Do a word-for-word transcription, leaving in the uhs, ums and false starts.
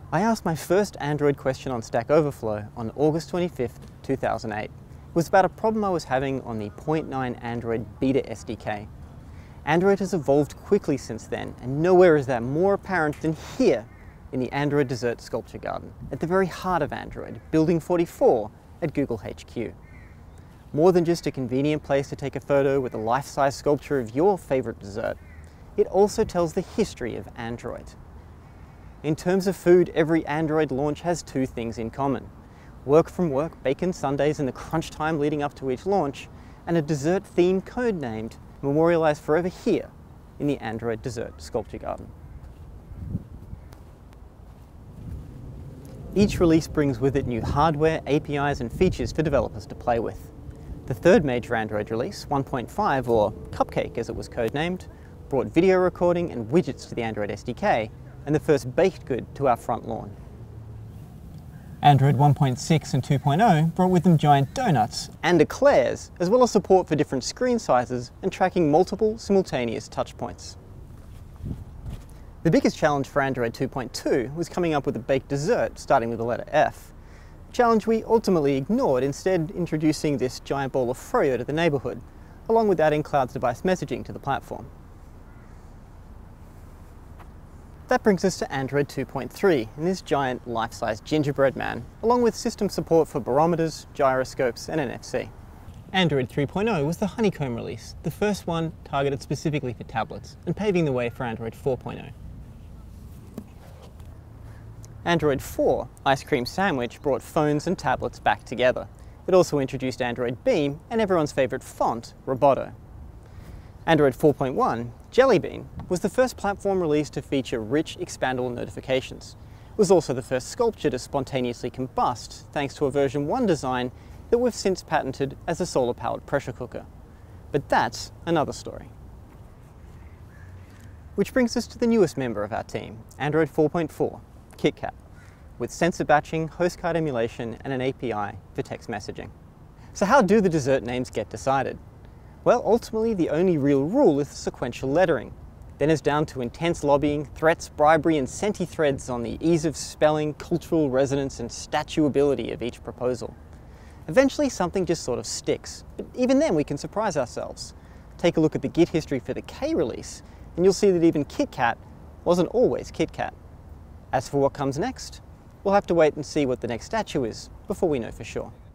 I asked my first Android question on Stack Overflow on August twenty-fifth, two thousand eight. It was about a problem I was having on the zero point nine Android Beta S D K. Android has evolved quickly since then, and nowhere is that more apparent than here in the Android Dessert Sculpture Garden, at the very heart of Android, Building forty-four at Google H Q. More than just a convenient place to take a photo with a life-size sculpture of your favourite dessert, it also tells the history of Android. In terms of food, every Android launch has two things in common: work from work, bacon Sundays and the crunch time leading up to each launch, and a dessert theme codenamed, memorialised forever here in the Android Dessert Sculpture Garden. Each release brings with it new hardware, A P Is and features for developers to play with. The third major Android release, one point five, or Cupcake as it was codenamed, brought video recording and widgets to the Android S D K, and the first baked good to our front lawn. Android one point six and two point oh brought with them giant donuts and eclairs, as well as support for different screen sizes and tracking multiple simultaneous touchpoints. The biggest challenge for Android two point two was coming up with a baked dessert starting with the letter F. A challenge we ultimately ignored, instead introducing this giant bowl of froyo to the neighbourhood, along with adding cloud device messaging to the platform. That brings us to Android two point three and this giant life-size gingerbread man, along with system support for barometers, gyroscopes and N F C. Android three point oh was the honeycomb release, the first one targeted specifically for tablets, and paving the way for Android four point oh. Android four, Ice Cream Sandwich, brought phones and tablets back together. It also introduced Android Beam and everyone's favourite font, Roboto. Android four point one, Jelly Bean, was the first platform release to feature rich, expandable notifications. It was also the first sculpture to spontaneously combust, thanks to a version one design that we've since patented as a solar-powered pressure cooker. But that's another story. Which brings us to the newest member of our team, Android four point four, KitKat, with sensor batching, host card emulation, and an A P I for text messaging. So how do the dessert names get decided? Well, ultimately the only real rule is sequential lettering. Then it's down to intense lobbying, threats, bribery, and centi-threads on the ease of spelling, cultural resonance, and statuability of each proposal. Eventually something just sort of sticks, but even then we can surprise ourselves. Take a look at the Git history for the K release, and you'll see that even KitKat wasn't always KitKat. As for what comes next, we'll have to wait and see what the next statue is before we know for sure.